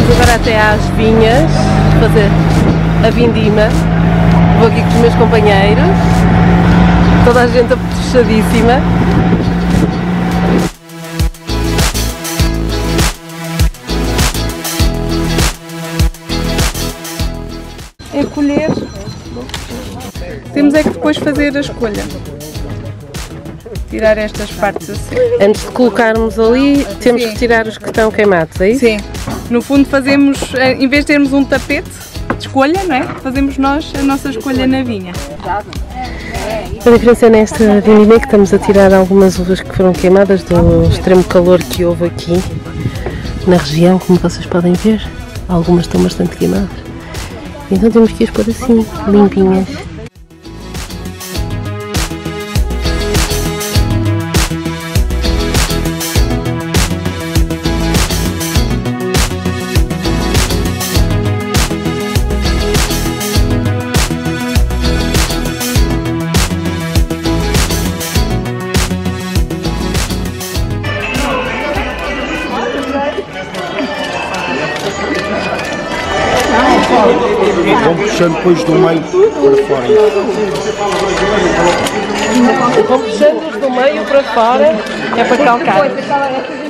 Vamos agora até às vinhas fazer a vindima. Vou aqui com os meus companheiros, toda a gente apetrechadíssima. É colher, temos é que depois fazer a escolha, tirar estas partes assim. Antes de colocarmos ali, temos que tirar os que estão queimados, é isso? Sim, no fundo fazemos, em vez de termos um tapete de escolha, não é? Fazemos nós a nossa escolha na vinha. A diferença nesta vindima é que estamos a tirar algumas uvas que foram queimadas do extremo calor que houve aqui na região, como vocês podem ver. Algumas estão bastante queimadas. Então temos que as pôr assim, limpinhas. Vão puxando depois do meio para fora. Vão puxando-os do meio para fora, é para calcar.